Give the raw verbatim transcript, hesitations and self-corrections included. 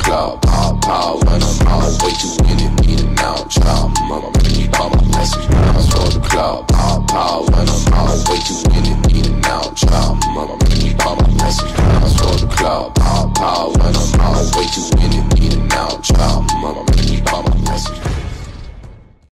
club. Pow, pow, when I'm out, way too in it, need an out. Child, mama, make me buy my message. Pounds for the club. Pow, pow, when I'm out, way too in it, need an out. Child, mama, make me buy my message. Pounds for the club. Pow, pow, when